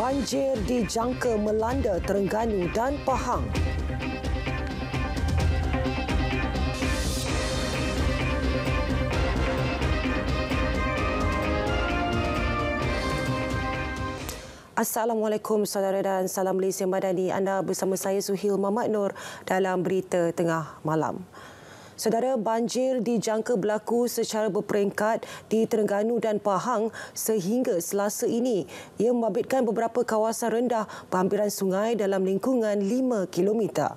Banjir dijangka melanda Terengganu dan Pahang. Assalamualaikum saudara dan salam Malaysia Madani. Anda bersama saya Suhil Mamat Nur dalam Berita Tengah Malam. Saudara, banjir dijangka berlaku secara berperingkat di Terengganu dan Pahang sehingga Selasa ini. Ia membabitkan beberapa kawasan rendah berhampiran sungai dalam lingkungan 5 km.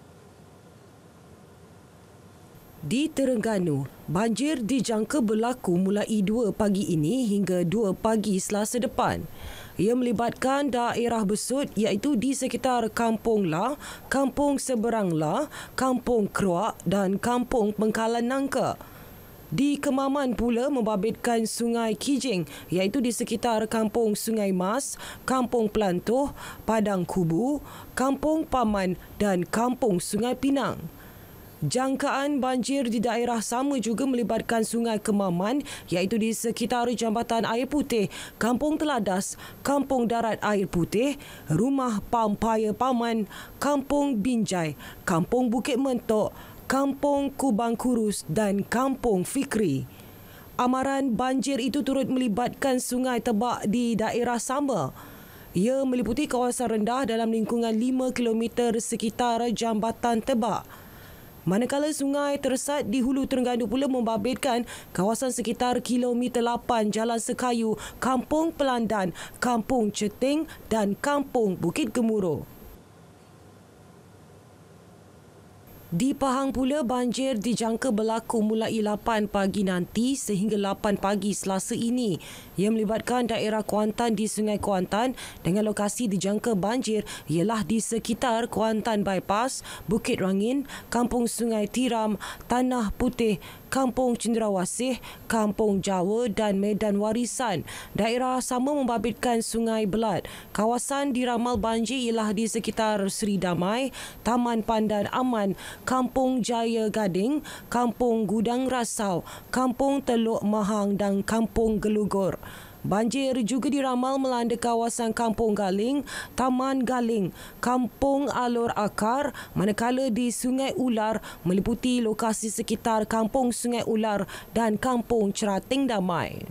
Di Terengganu, banjir dijangka berlaku mulai 2 pagi ini hingga 2 pagi Selasa depan. Ia melibatkan daerah besut iaitu di sekitar Kampung La, Kampung Seberang La, Kampung Keruak dan Kampung Pengkalan Nangka. Di Kemaman pula membabitkan Sungai Kijing iaitu di sekitar Kampung Sungai Mas, Kampung Pelantuh, Padang Kubu, Kampung Paman dan Kampung Sungai Pinang. Jangkaan banjir di daerah sama juga melibatkan Sungai Kemaman iaitu di sekitar Jambatan Air Putih, Kampung Teladas, Kampung Darat Air Putih, Rumah Pampaya Paman, Kampung Binjai, Kampung Bukit Mentok, Kampung Kubang Kurus dan Kampung Fikri. Amaran banjir itu turut melibatkan Sungai Tebak di daerah sama. Ia meliputi kawasan rendah dalam lingkungan 5 km sekitar Jambatan Tebak. Manakala sungai tersat di Hulu Terengganu pula membabitkan kawasan sekitar kilometer 8 Jalan Sekayu, Kampung Pelandan, Kampung Ceting dan Kampung Bukit Gemuruh. Di Pahang pula, banjir dijangka berlaku mulai 8 pagi nanti sehingga 8 pagi Selasa ini. Ia melibatkan daerah Kuantan di Sungai Kuantan dengan lokasi dijangka banjir ialah di sekitar Kuantan Bypass, Bukit Rangin, Kampung Sungai Tiram, Tanah Putih, Kampung Cenderawasih, Kampung Jawa dan Medan Warisan. Daerah sama membabitkan Sungai Belat. Kawasan diramal banjir ialah di sekitar Seri Damai, Taman Pandan Aman, Kampung Jaya Gading, Kampung Gudang Rasau, Kampung Teluk Mahang dan Kampung Gelugur. Banjir juga diramal melanda kawasan Kampung Galing, Taman Galing, Kampung Alur Akar, manakala di Sungai Ular meliputi lokasi sekitar Kampung Sungai Ular dan Kampung Cerating Damai.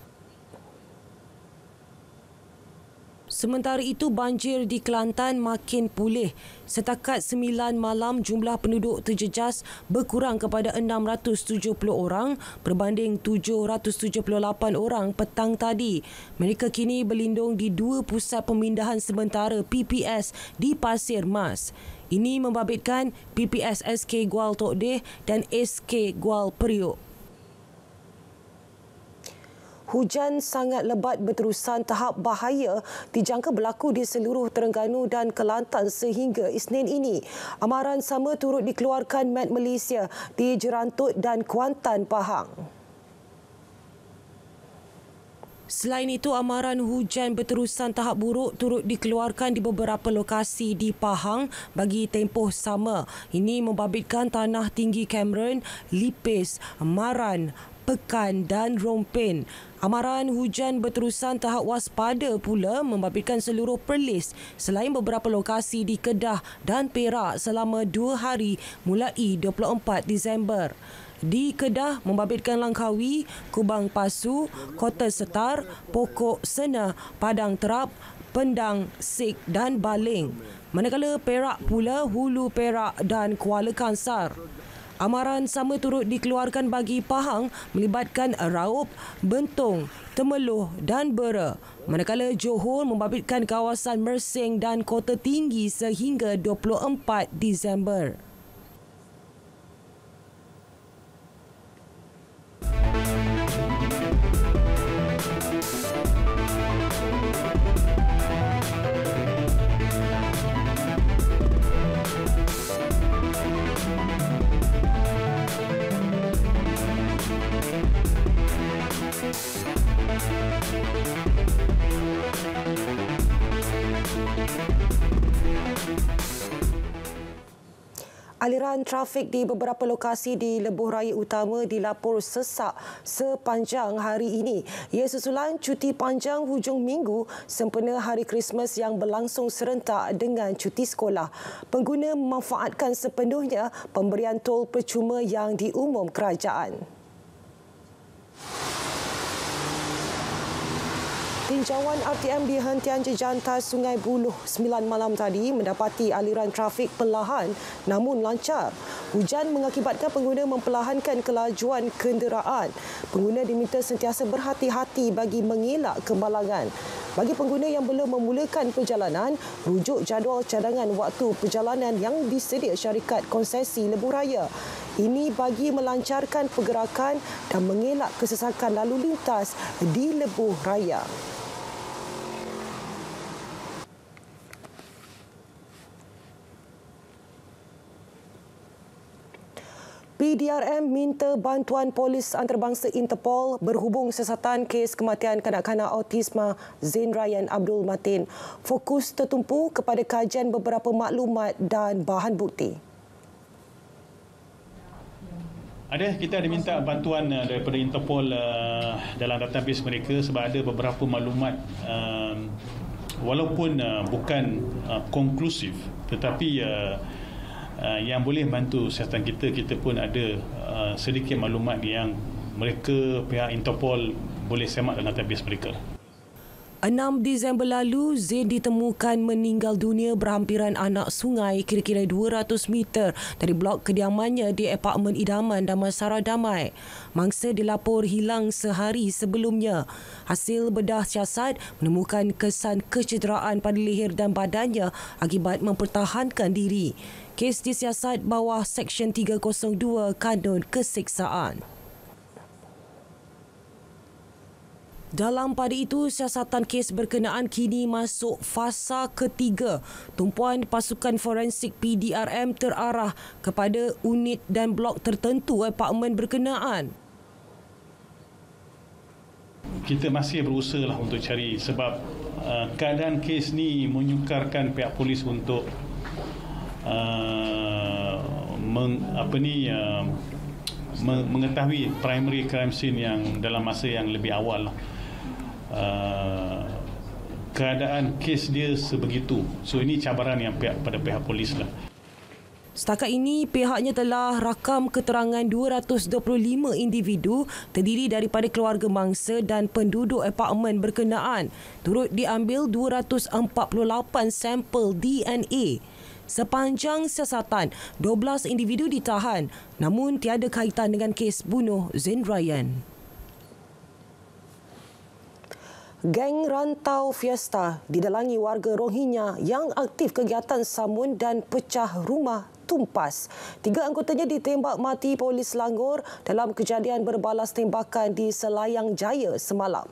Sementara itu, banjir di Kelantan makin pulih. Setakat 9 malam, jumlah penduduk terjejas berkurang kepada 670 orang berbanding 778 orang petang tadi. Mereka kini berlindung di 2 pusat pemindahan sementara PPS di Pasir Mas. Ini membabitkan PPS SK Gual Tok Deh dan SK Gual Periuk. Hujan sangat lebat berterusan tahap bahaya dijangka berlaku di seluruh Terengganu dan Kelantan sehingga Isnin ini. Amaran sama turut dikeluarkan Met Malaysia di Jerantut dan Kuantan, Pahang. Selain itu, amaran hujan berterusan tahap buruk turut dikeluarkan di beberapa lokasi di Pahang bagi tempoh sama. Ini membabitkan Tanah Tinggi Cameron, Lipis, Maran, Pekan dan Rompin. Amaran hujan berterusan tahap waspada pula membabitkan seluruh Perlis selain beberapa lokasi di Kedah dan Perak selama 2 hari mulai 24 Disember. Di Kedah membabitkan Langkawi, Kubang Pasu, Kota Setar, Pokok Sena, Padang Terap, Pendang, Sik dan Baling. Manakala Perak pula Hulu Perak dan Kuala Kangsar. Amaran sama turut dikeluarkan bagi Pahang melibatkan Raup, Bentong, Temeloh dan Bera. Manakala Johor membabitkan kawasan Mersing dan Kota Tinggi sehingga 24 Disember. Aliran trafik di beberapa lokasi di Lebuh Raya Utama dilapor sesak sepanjang hari ini. Ia susulan cuti panjang hujung minggu sempena Hari Krismas yang berlangsung serentak dengan cuti sekolah. Pengguna memanfaatkan sepenuhnya pemberian tol percuma yang diumum kerajaan. Tinjauan RTM di hentian jejantas Sungai Buloh 9 malam tadi mendapati aliran trafik perlahan namun lancar. Hujan mengakibatkan pengguna memperlahankan kelajuan kenderaan. Pengguna diminta sentiasa berhati-hati bagi mengelak kemalangan. Bagi pengguna yang belum memulakan perjalanan, rujuk jadual cadangan waktu perjalanan yang disedia syarikat konsesi Lebuh Raya. Ini bagi melancarkan pergerakan dan mengelak kesesakan lalu lintas di Lebuh Raya. PDRM minta bantuan polis antarabangsa Interpol berhubung siasatan kes kematian kanak-kanak autisma Zain Ryan Abdul Matin. Fokus tertumpu kepada kajian beberapa maklumat dan bahan bukti. Kita ada minta bantuan daripada Interpol dalam database mereka sebab ada beberapa maklumat walaupun bukan konklusif tetapi yang boleh bantu siasatan kita pun ada sedikit maklumat yang mereka pihak Interpol boleh semak dalam database mereka. 6 Disember lalu, Zain ditemukan meninggal dunia berhampiran anak sungai kira-kira 200 meter dari blok kediamannya di apartmen idaman Damansara Damai. Mangsa dilapor hilang sehari sebelumnya. Hasil bedah siasat menemukan kesan kecederaan pada leher dan badannya akibat mempertahankan diri. Kes disiasat bawah Seksyen 302 Kanun Keseksaan. Dalam pada itu, siasatan kes berkenaan kini masuk fasa ketiga. Tumpuan pasukan forensik PDRM terarah kepada unit dan blok tertentu apartmen berkenaan. Kita masih berusaha untuk cari sebab keadaan kes ni menyukarkan pihak polis untuk mengetahui primary crime scene yang dalam masa yang lebih awal. Keadaan kes dia sebegitu. So ini cabaran yang pada pihak polis lah. Setakat ini, pihaknya telah rakam keterangan 225 individu terdiri daripada keluarga mangsa dan penduduk apartmen berkenaan. Turut diambil 248 sampel DNA. Sepanjang siasatan, 12 individu ditahan namun tiada kaitan dengan kes bunuh Zain Ryan. Geng Rantau Fiesta didalangi warga Rohingya yang aktif kegiatan samun dan pecah rumah tumpas. 3 anggotanya ditembak mati polis Selangor dalam kejadian berbalas tembakan di Selayang Jaya semalam.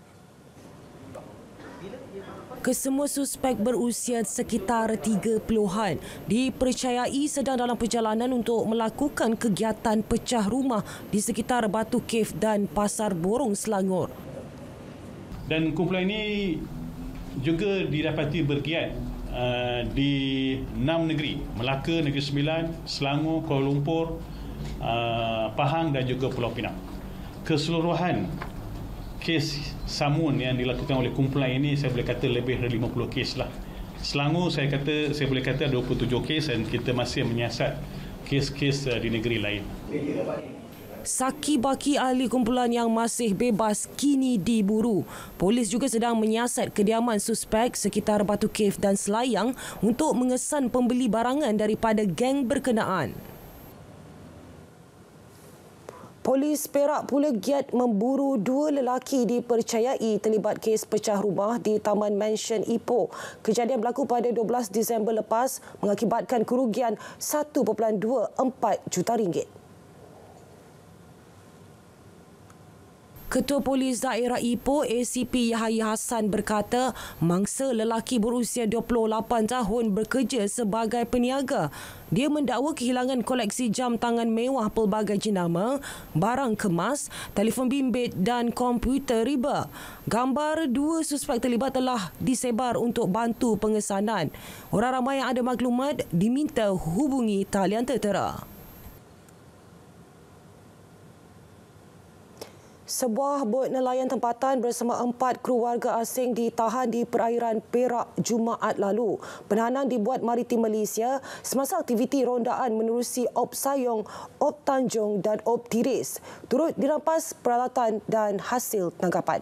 Kesemua suspek berusia sekitar 30-an dipercayai sedang dalam perjalanan untuk melakukan kegiatan pecah rumah di sekitar Batu Cave dan Pasar Borong Selangor. Dan kumpulan ini juga didapati bergiat di 6 negeri, Melaka, Negeri Sembilan, Selangor, Kuala Lumpur, Pahang dan juga Pulau Pinang. Keseluruhan kes samun yang dilakukan oleh kumpulan ini saya boleh kata lebih dari 50 kes lah. Selangor saya boleh kata 27 kes dan kita masih menyiasat kes-kes di negeri lain. Saki baki ahli kumpulan yang masih bebas kini diburu. Polis juga sedang menyiasat kediaman suspek sekitar Batu Cave dan Selayang untuk mengesan pembeli barangan daripada geng berkenaan. Polis Perak pula giat memburu 2 lelaki dipercayai terlibat kes pecah rumah di Taman Mansion Ipoh. Kejadian berlaku pada 12 Disember lepas mengakibatkan kerugian RM1.24 juta. Ketua Polis Daerah Ipoh ACP Yahya Hassan berkata mangsa lelaki berusia 28 tahun bekerja sebagai peniaga. Dia mendakwa kehilangan koleksi jam tangan mewah pelbagai jenama, barang kemas, telefon bimbit dan komputer riba. Gambar dua suspek terlibat telah disebar untuk bantu pengesanan. Orang ramai yang ada maklumat diminta hubungi talian tertera. Sebuah bot nelayan tempatan bersama 4 kru warga asing ditahan di perairan Perak Jumaat lalu. Penahanan dibuat Maritim Malaysia semasa aktiviti rondaan menerusi Op Sayong, Op Tanjung dan Op Tiris. Turut dirampas peralatan dan hasil tangkapan.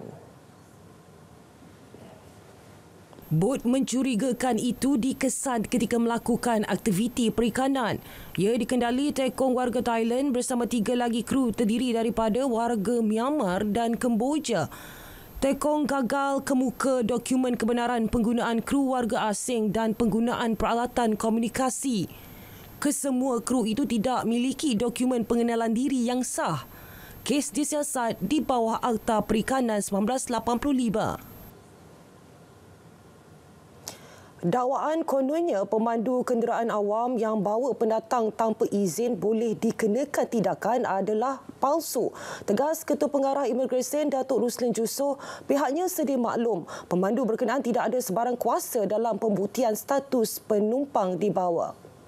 Bot mencurigakan itu dikesan ketika melakukan aktiviti perikanan. Ia dikendali tekong warga Thailand bersama 3 lagi kru terdiri daripada warga Myanmar dan Kemboja. Tekong gagal kemuka dokumen kebenaran penggunaan kru warga asing dan penggunaan peralatan komunikasi. Kesemua kru itu tidak memiliki dokumen pengenalan diri yang sah. Kes disiasat di bawah Akta Perikanan 1985. Dakwaan kononnya pemandu kenderaan awam yang bawa pendatang tanpa izin boleh dikenakan tindakan adalah palsu. Tegas Ketua Pengarah Imigresen Datuk Ruslin Jusoh, pihaknya sedia maklum pemandu berkenaan tidak ada sebarang kuasa dalam pembuktian status penumpang dibawa.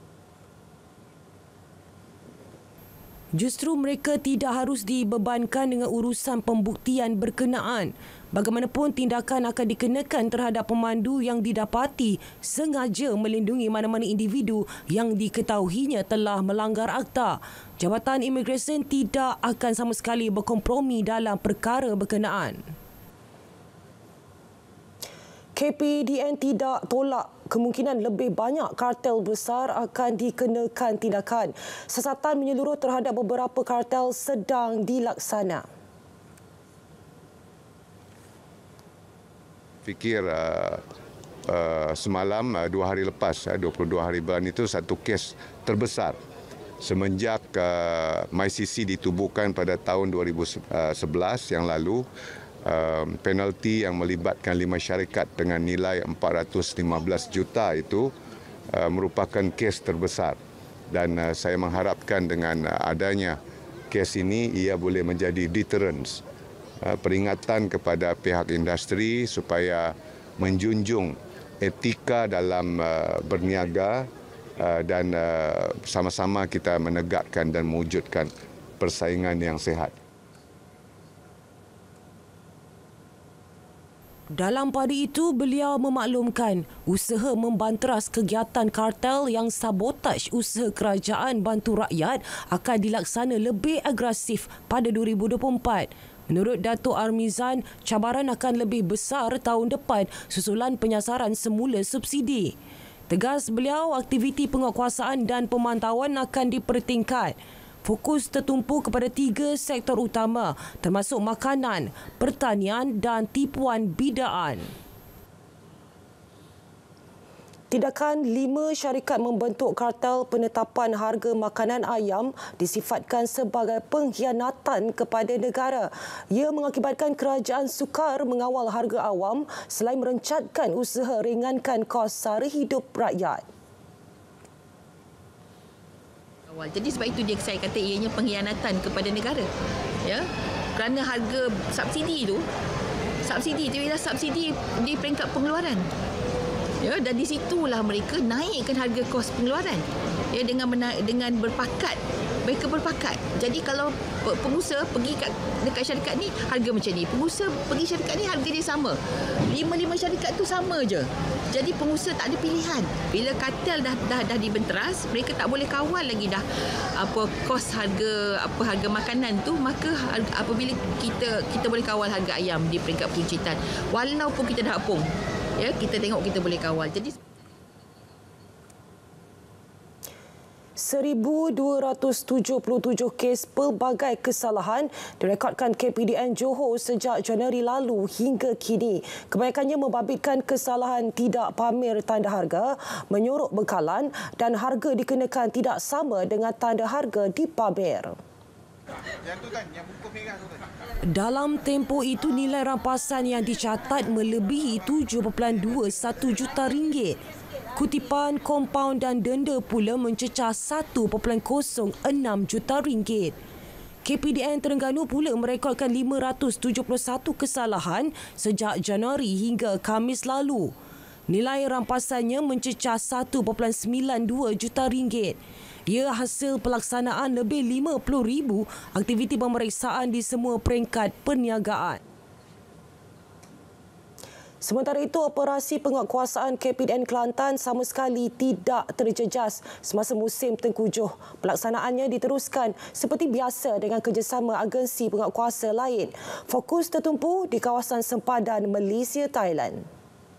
Justru mereka tidak harus dibebankan dengan urusan pembuktian berkenaan. Bagaimanapun tindakan akan dikenakan terhadap pemandu yang didapati sengaja melindungi mana-mana individu yang diketahuinya telah melanggar akta. Jabatan Imigresen tidak akan sama sekali berkompromi dalam perkara berkenaan. KPDN tidak tolak kemungkinan lebih banyak kartel besar akan dikenakan tindakan. Siasatan menyeluruh terhadap beberapa kartel sedang dilaksana. Fikir semalam 2 hari lepas 22 hari bulan itu satu kes terbesar semenjak MyCC ditubuhkan pada tahun 2011 yang lalu. Penalti yang melibatkan 5 syarikat dengan nilai 415 juta itu merupakan kes terbesar dan saya mengharapkan dengan adanya kes ini ia boleh menjadi deterrence, peringatan kepada pihak industri supaya menjunjung etika dalam berniaga dan sama-sama kita menegakkan dan mewujudkan persaingan yang sihat. Dalam pada itu, beliau memaklumkan usaha membanteras kegiatan kartel yang sabotaj usaha kerajaan bantu rakyat akan dilaksana lebih agresif pada 2024. Menurut Datuk Armizan, cabaran akan lebih besar tahun depan susulan penyasaran semula subsidi. Tegas beliau, aktiviti penguatkuasaan dan pemantauan akan dipertingkat. Fokus tertumpu kepada 3 sektor utama termasuk makanan, pertanian dan tipuan bidaan. Tindakan 5 syarikat membentuk kartel penetapan harga makanan ayam disifatkan sebagai pengkhianatan kepada negara. Ia mengakibatkan kerajaan sukar mengawal harga awam selain merencatkan usaha ringankan kos sara hidup rakyat. Jadi sebab itu saya kata ianya pengkhianatan kepada negara. Ya. Kerana harga subsidi itu ialah subsidi di peringkat pengeluaran. Ya, dan di situlah mereka naikkan harga kos pengeluaran. Ya, dengan berpakat. Mereka berpakat. Jadi kalau pengusaha pergi dekat syarikat ni harga macam ni. Pengusaha pergi syarikat ni harga dia sama. 5 syarikat tu sama je. Jadi pengusaha tak ada pilihan. Bila kartel dah dibenteras, mereka tak boleh kawal lagi dah kos harga makanan tu, maka apabila kita boleh kawal harga ayam di peringkat peruncitan. Walaupun kita dah apung, ya, kita tengok kita boleh kawal. Jadi 1,277 kes pelbagai kesalahan direkodkan KPDN Johor sejak Januari lalu hingga kini. Kebanyakannya membabitkan kesalahan tidak pamer tanda harga, menyorok bekalan dan harga dikenakan tidak sama dengan tanda harga dipamer. Dalam tempoh itu, nilai rampasan yang dicatat melebihi 7.21 juta ringgit. Kutipan, kompaun dan denda pula mencecah 1.06 juta ringgit. KPDN Terengganu pula merekodkan 571 kesalahan sejak Januari hingga Khamis lalu. Nilai rampasannya mencecah 1.92 juta ringgit. Ia hasil pelaksanaan lebih 50,000 aktiviti pemeriksaan di semua peringkat perniagaan. Sementara itu, operasi penguatkuasaan KPDN Kelantan sama sekali tidak terjejas semasa musim tengkujuh. Pelaksanaannya diteruskan seperti biasa dengan kerjasama agensi penguatkuasa lain. Fokus tertumpu di kawasan sempadan Malaysia, Thailand.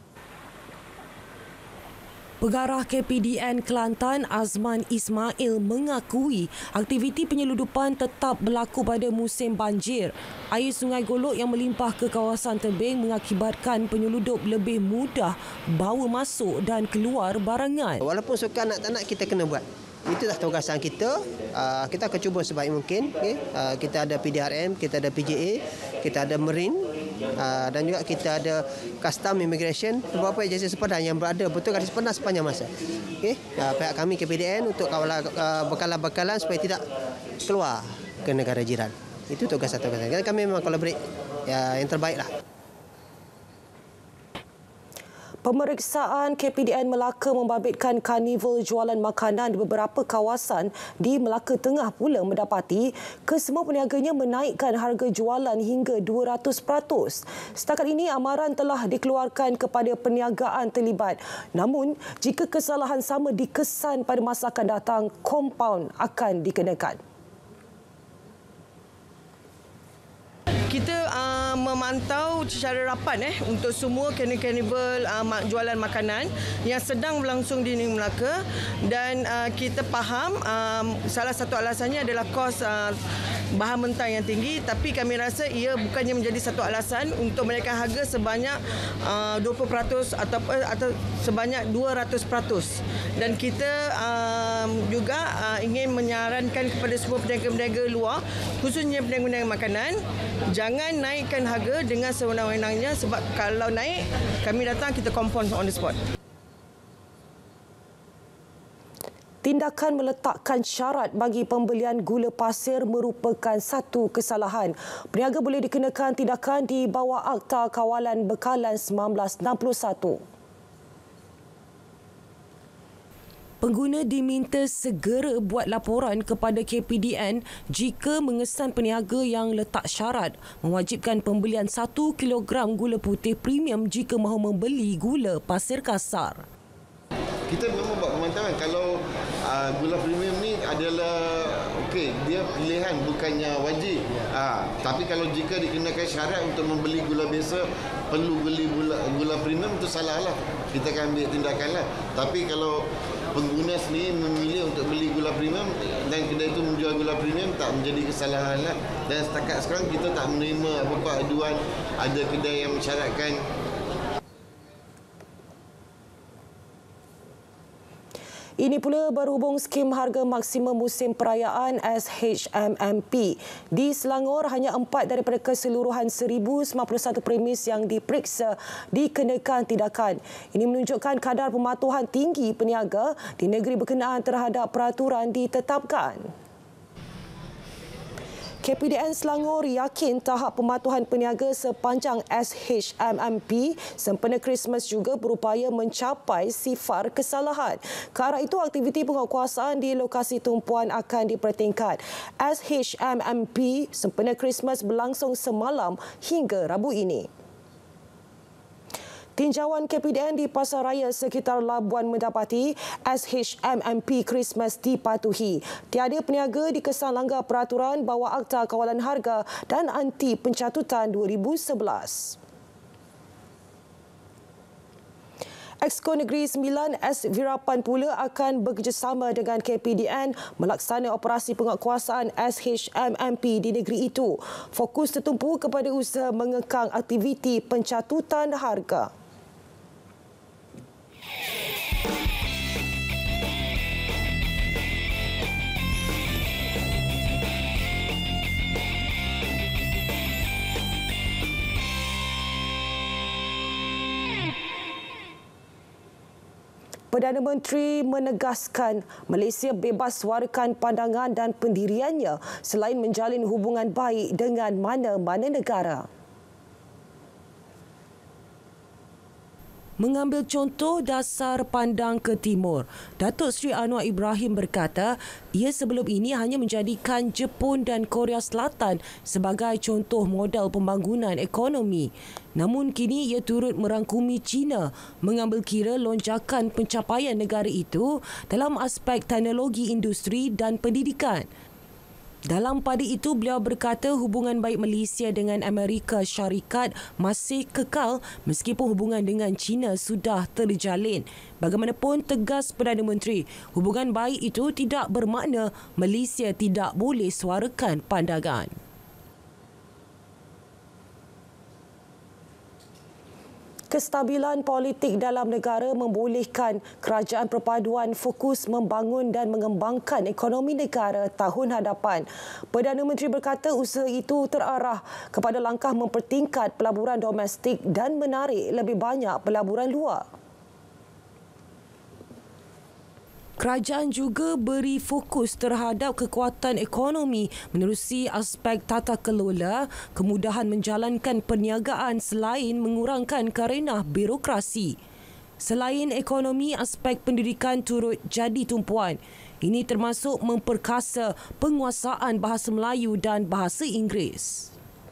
Pengarah KPDN Kelantan Azman Ismail mengakui aktiviti penyeludupan tetap berlaku pada musim banjir. Air Sungai Golok yang melimpah ke kawasan tebing mengakibatkan penyeludup lebih mudah bawa masuk dan keluar barangan. Walaupun suka nak tak nak, kita kena buat. Itulah tugasan kita. Kita akan cuba sebaik mungkin. Kita ada PDRM, kita ada PJA, kita ada Marine. Dan juga kita ada custom immigration, beberapa agensi sempadan yang berada betul garis panas sepanjang masa. Pihak kami KPDN untuk kawal bekalan-bekalan supaya tidak keluar ke negara jiran. Itu tugasan-tugasan. Kami memang collaborate yang terbaiklah. Pemeriksaan KPDN Melaka membabitkan karnival jualan makanan di beberapa kawasan di Melaka Tengah pula mendapati kesemua peniaganya menaikkan harga jualan hingga 200%. Setakat ini, amaran telah dikeluarkan kepada perniagaan terlibat. Namun, jika kesalahan sama dikesan pada masa akan datang, kompaun akan dikenakan. Kita memantau secara rapat untuk semua karnival jualan makanan yang sedang berlangsung di Melaka, dan kita faham salah satu alasannya adalah kos bahan mentah yang tinggi, tapi kami rasa ia bukannya menjadi satu alasan untuk menaikkan harga sebanyak 20% atau sebanyak 200%. Dan kita juga ingin menyarankan kepada semua peniaga-peniaga luar, khususnya peniaga-peniaga makanan, jangan naikkan harga dengan sewenang-wenangnya, sebab kalau naik, kami datang kita confirm on the spot. Tindakan meletakkan syarat bagi pembelian gula pasir merupakan satu kesalahan. Peniaga boleh dikenakan tindakan di bawah Akta Kawalan Bekalan 1961. Pengguna diminta segera buat laporan kepada KPDN jika mengesan peniaga yang letak syarat mewajibkan pembelian 1 kilogram gula putih premium jika mahu membeli gula pasir kasar. Kita memang buat pemantauan kalau gula premium ni adalah okey, dia pilihan bukannya wajib. Tapi kalau jika dikenakan syarat untuk membeli gula biasa perlu beli gula premium, itu salah lah. Kita akan ambil tindakan lah. Tapi kalau pengguna sendiri memilih untuk beli gula premium dan kedai itu menjual gula premium, tak menjadi kesalahan lah. Dan setakat sekarang kita tak menerima apa-apa aduan ada kedai yang mensyaratkan. Ini pula berhubung skim harga maksimum musim perayaan SHMMP. Di Selangor, hanya 4 daripada keseluruhan 1,091 premis yang diperiksa dikenakan tindakan. Ini menunjukkan kadar pematuhan tinggi peniaga di negeri berkenaan terhadap peraturan ditetapkan. KPDN Selangor yakin tahap pematuhan peniaga sepanjang SHMMP sempena Christmas juga berupaya mencapai sifar kesalahan. Ke arah itu, aktiviti penguatkuasaan di lokasi tumpuan akan dipertingkat. SHMMP sempena Christmas berlangsung semalam hingga Rabu ini. Tinjauan KPDN di Pasaraya sekitar Labuan mendapati SHMMP Christmas dipatuhi. Tiada peniaga dikesan langgar peraturan bawah Akta Kawalan Harga dan Anti Pencatutan 2011. Exco Negeri Sembilan S. Virapan pula akan bekerjasama dengan KPDN melaksana operasi penguatkuasaan SHMMP di negeri itu. Fokus tertumpu kepada usaha mengekang aktiviti pencatutan harga. Perdana Menteri menegaskan Malaysia bebas suarakan pandangan dan pendiriannya selain menjalin hubungan baik dengan mana-mana negara. Mengambil contoh dasar pandang ke timur, Datuk Seri Anwar Ibrahim berkata ia sebelum ini hanya menjadikan Jepun dan Korea Selatan sebagai contoh model pembangunan ekonomi. Namun kini ia turut merangkumi China mengambil kira lonjakan pencapaian negara itu dalam aspek teknologi industri dan pendidikan. Dalam pada itu, beliau berkata hubungan baik Malaysia dengan Amerika Syarikat masih kekal meskipun hubungan dengan China sudah terjalin. Bagaimanapun, tegas Perdana Menteri, hubungan baik itu tidak bermakna Malaysia tidak boleh suarakan pandangan. Kestabilan politik dalam negara membolehkan kerajaan perpaduan fokus membangun dan mengembangkan ekonomi negara tahun hadapan. Perdana Menteri berkata usaha itu terarah kepada langkah mempertingkat pelaburan domestik dan menarik lebih banyak pelaburan luar. Kerajaan juga beri fokus terhadap kekuatan ekonomi menerusi aspek tata kelola, kemudahan menjalankan perniagaan selain mengurangkan karenah birokrasi. Selain ekonomi, aspek pendidikan turut jadi tumpuan. Ini termasuk memperkasa penguasaan bahasa Melayu dan bahasa Inggeris.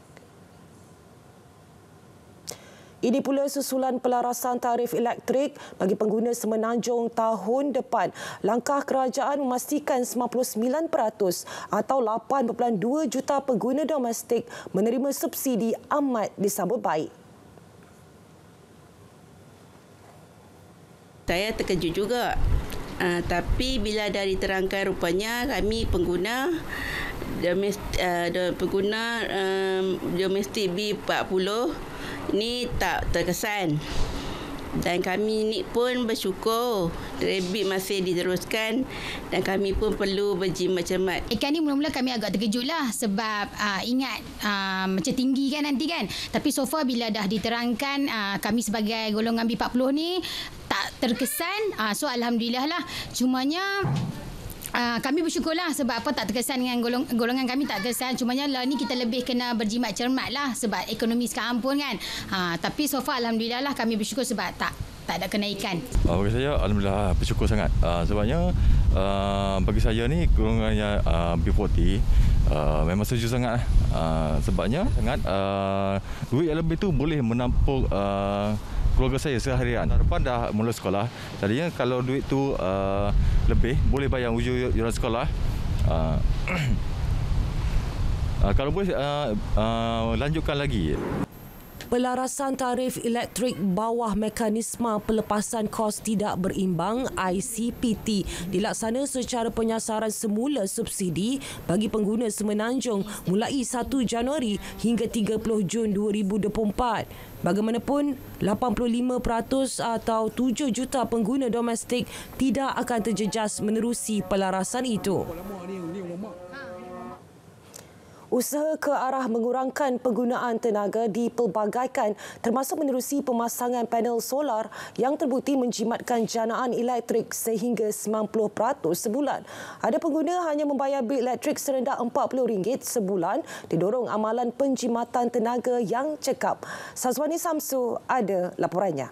Ini pula susulan pelarasan tarif elektrik bagi pengguna Semenanjung tahun depan. Langkah kerajaan memastikan 99% atau 8.2 juta pengguna domestik menerima subsidi amat disambut baik. Saya terkejut juga. Tapi bila dah diterangkan rupanya kami pengguna domestik B40 ini tak terkesan. Dan kami ni pun bersyukur rebit masih diteruskan dan kami pun perlu berjimat cermat. Ikan ni mula-mula kami agak terkejut lah sebab ingat macam tinggi kan nanti kan. Tapi so far bila dah diterangkan kami sebagai golongan B40 ni tak terkesan. So Alhamdulillah lah. Cumanya kami bersyukurlah sebab apa tak terkesan dengan golongan kami tak terkesan. Cumanya lah ni kita lebih kena berjimat cermat lah sebab ekonomi sekarang pun kan. Tapi so far Alhamdulillah lah kami bersyukur sebab tak ada kenaikan. Bagi saya Alhamdulillah bersyukur sangat. Sebabnya bagi saya ni golongannya B40 memang setuju sangat. Sebabnya sangat duit yang lebih tu boleh menampung keluarga saya seharian. Harapan dah mula sekolah. Tadinya kalau duit tu lebih, boleh bayar ujian sekolah. Kalau boleh lanjutkan lagi. Pelarasan tarif elektrik bawah mekanisme pelepasan kos tidak berimbang ICPT dilaksana secara penyasaran semula subsidi bagi pengguna Semenanjung mulai 1 Januari hingga 30 Jun 2024. Bagaimanapun, 85% atau 7 juta pengguna domestik tidak akan terjejas menerusi pelarasan itu. Usaha ke arah mengurangkan penggunaan tenaga dipelbagaikan termasuk menerusi pemasangan panel solar yang terbukti menjimatkan janaan elektrik sehingga 90% sebulan. Ada pengguna hanya membayar bil elektrik serendah RM40 sebulan didorong amalan penjimatan tenaga yang cekap. Sazwani Samsu ada laporannya.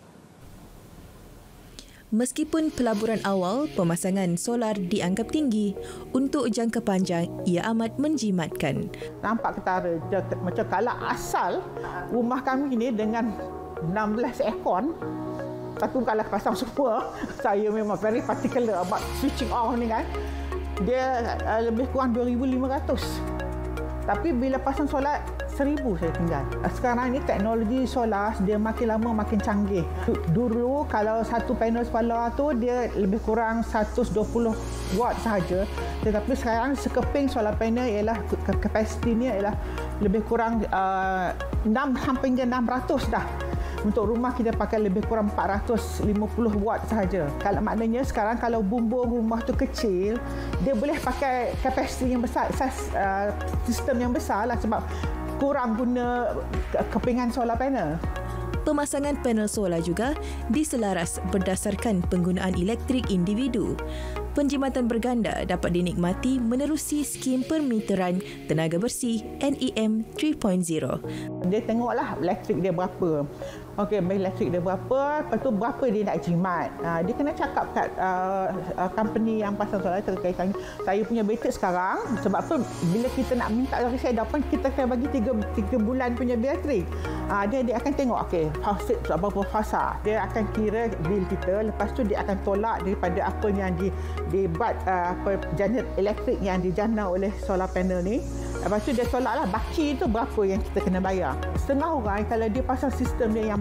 Meskipun pelaburan awal pemasangan solar dianggap tinggi, untuk jangka panjang ia amat menjimatkan. Nampak ketara macam kalau asal rumah kami ni dengan 16 aircon, satu kalau pasang semua, saya memang very particular about switching off ni kan. Dia lebih kurang 2,500. Tapi bila pasang solar 1,000 saya tinggal. Sekarang ni teknologi solar dia makin lama makin canggih. Dulu kalau satu panel solar tu dia lebih kurang 120 watt sahaja. Tetapi sekarang sekeping solar panel ialah kapasitinya ialah lebih kurang 6 sampai 600 dah. Untuk rumah kita pakai lebih kurang 450 watt sahaja. Kalau maknanya sekarang kalau bumbung rumah tu kecil, dia boleh pakai kapasiti yang besar, sistem yang besar lah sebab kurang guna kepingan solar panel. Pemasangan panel solar juga diselaras berdasarkan penggunaan elektrik individu. Penjimatan berganda dapat dinikmati menerusi skim permeteran tenaga bersih NEM 3.0. Dia tengoklah elektrik dia berapa. Okey, elektrik dia berapa, lepas tu berapa dia nak jimat. Dia kena cakap kat company yang pasang solar terkaitan. Saya punya battery sekarang, sebab tu bila kita nak minta dari saya dapat, kita akan bagi 3 bulan punya battery. Dia akan tengok, okey, berapa fasa. Dia akan kira bil kita, lepas tu dia akan tolak daripada apa yang dibuat janet elektrik yang dijana oleh solar panel ni. Lepas tu dia tolaklah baki tu berapa yang kita kena bayar. Setengah orang kalau dia pasang sistem dia yang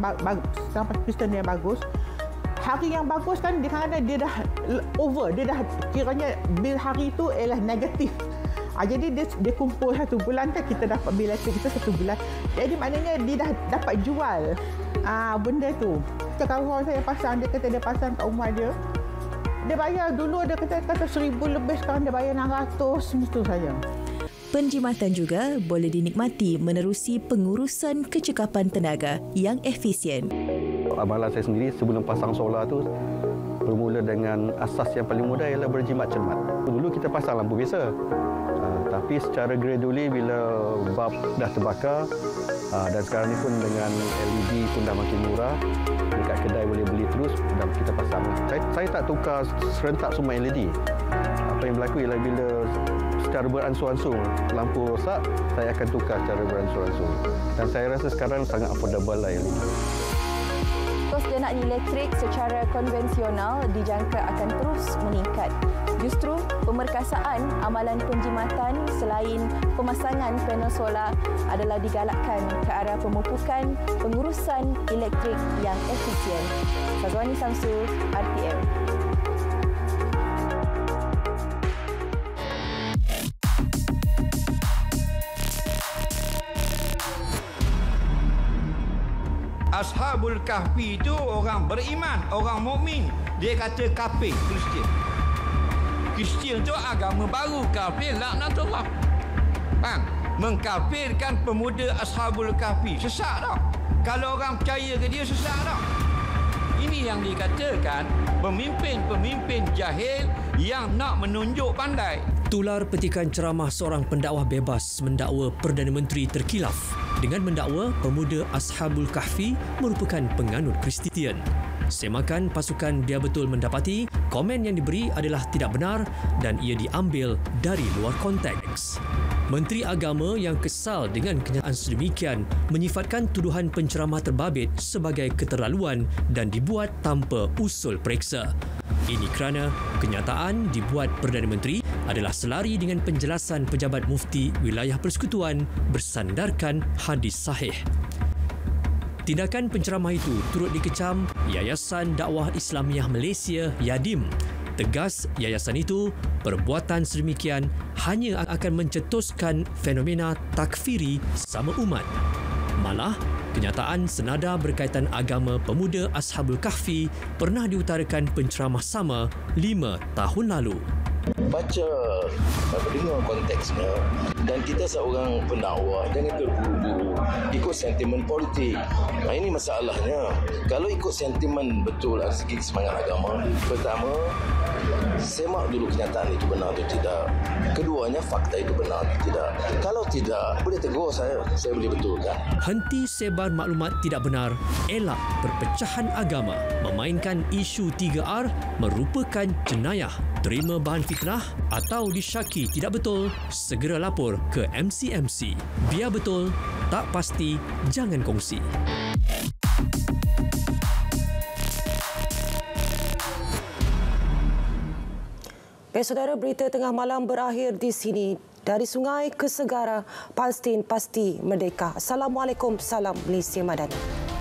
bagus, hari yang bagus kan kadang-kadang dia dah over, dia dah kiranya bil hari tu ialah negatif. Jadi dia kumpul 1 bulan kan kita dapat bil elektrik kita 1 bulan. Jadi maknanya dia dah dapat jual benda tu. Kawan saya pasang, dia kata dia pasang kat rumah dia. Dia bayar dulu dia kata 1,000 lebih, sekarang dia bayar 600 gitu saja. Penjimatan juga boleh dinikmati menerusi pengurusan kecekapan tenaga yang efisien. Amalan saya sendiri sebelum pasang solar tu bermula dengan asas yang paling mudah ialah berjimat cermat. Dulu kita pasang lampu biasa. Tapi secara gradually bila bulb dah terbakar dan sekarang ni pun dengan LED pun dah makin murah, dekat kedai boleh beli terus dan kita pasang. Saya tak tukar serentak semua LED. Apa yang berlaku ialah bila secara beransur-ansur lampu rosak, saya akan tukar secara beransur-ansur. Dan saya rasa sekarang sangat affordable lah LED. Kos jenak elektrik secara konvensional dijangka akan terus meningkat. Justru pemerkasaan amalan penjimatan selain pemasangan panel solar adalah digalakkan ke arah pemupukan pengurusan elektrik yang efisien. Sazwani Samsul, RTM. Ashabul Kahfi itu orang beriman, orang mukmin. Dia kata kafir, Kristian. Kristian itu agama baru, kafir laknatullah. Mengkafirkan pemuda Ashabul Kahfi. Sesat tak? Kalau orang percaya ke dia, sesat tak? Ini yang dikatakan pemimpin-pemimpin jahil yang nak menunjuk pandai. Tular petikan ceramah seorang pendakwah bebas mendakwa Perdana Menteri terkilaf dengan mendakwa pemuda Ashabul Kahfi merupakan penganut Kristian. Semakan pasukan Dia Betul mendapati komen yang diberi adalah tidak benar dan ia diambil dari luar konteks. Menteri Agama yang kesal dengan kenyataan sedemikian menyifatkan tuduhan penceramah terbabit sebagai keterlaluan dan dibuat tanpa usul periksa. Ini kerana kenyataan dibuat Perdana Menteri adalah selari dengan penjelasan pejabat mufti wilayah persekutuan bersandarkan hadis sahih. Tindakan penceramah itu turut dikecam Yayasan Dakwah Islamiah Malaysia YADIM. Tegas yayasan itu, perbuatan sedemikian hanya akan mencetuskan fenomena takfiri sama umat. Malah, kenyataan senada berkaitan agama pemuda Ashabul Kahfi pernah diutarakan penceramah sama 5 tahun lalu. Baca, dengar konteksnya, dan kita seorang pendakwa jangan terburu-buru ikut sentimen politik. Ini masalahnya. Kalau ikut sentimen betul dari segi semangat agama, pertama, semak dulu kenyataan itu benar atau tidak. Keduanya, fakta itu benar atau tidak. Kalau tidak, boleh tegur saya boleh betulkan. Henti sebar maklumat tidak benar, elak perpecahan agama, memainkan isu 3R merupakan jenayah. Terima bahan fitnah atau disyaki tidak betul, segera lapor ke MCMC. Biar betul, tak pasti, jangan kongsi. Baik saudara, berita tengah malam berakhir di sini. Dari sungai ke segara, Palestin pasti merdeka. Assalamualaikum, salam Malaysia Madani.